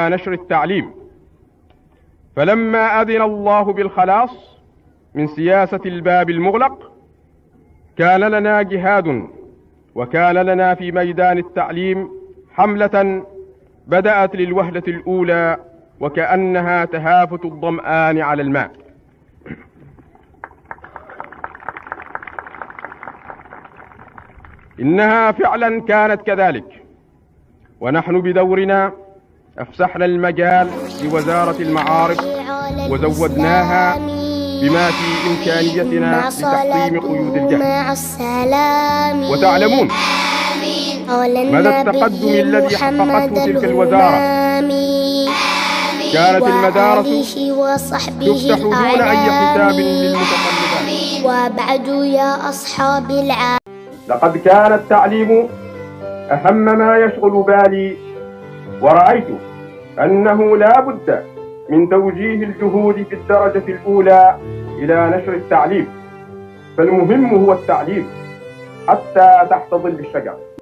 إلى نشر التعليم. فلما أذن الله بالخلاص من سياسة الباب المغلق كان لنا جهاد، وكان لنا في ميدان التعليم حملة بدأت للوهلة الأولى وكأنها تهافت الظمآن على الماء. إنها فعلا كانت كذلك، ونحن بدورنا أفسحنا المجال لوزارة المعارف وزودناها بما في إمكانيتنا لتحطيم قيود الجهل. وتعلمون مدى التقدم الذي حققته تلك الوزارة. كانت المدارس تفتح دون أي حساب للمتطلبات. وبعد يا أصحاب العالم، لقد كان التعليم أهم ما يشغل بالي، ورأيت أنه لا بد من توجيه الجهود في الدرجة الأولى إلى نشر التعليم، فالمهم هو التعليم حتى تحت ظل الشجرة.